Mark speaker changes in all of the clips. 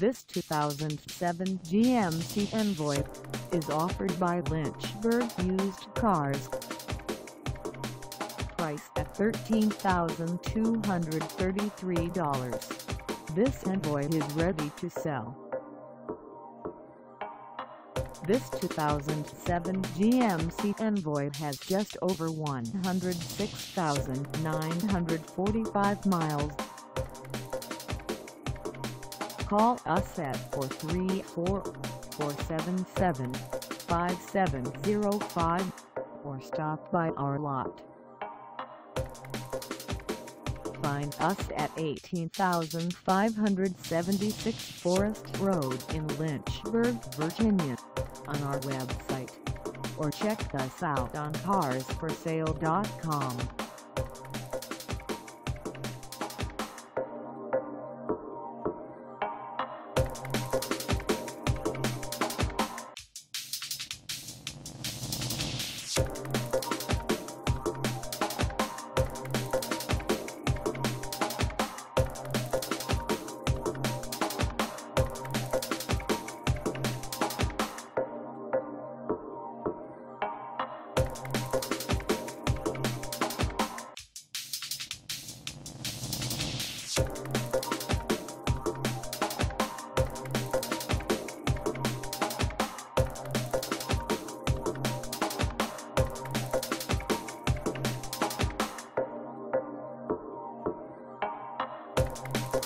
Speaker 1: This 2007 GMC Envoy is offered by Lynchburg Used Cars. Price at $13,233. This Envoy is ready to sell. This 2007 GMC Envoy has just over 106,945 miles. Call us at 434-477-5705 or stop by our lot. Find us at 18,576 Forest Road in Lynchburg, Virginia, on our website, or check us out on carsforsale.com.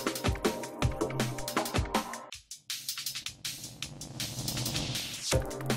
Speaker 2: You